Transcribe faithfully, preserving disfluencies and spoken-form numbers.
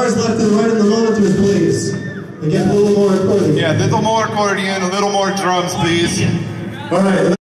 guitars left to the right of the monitors, please. Again, a little more accordion. Yeah, a little more accordion, a little more drums, please. All right.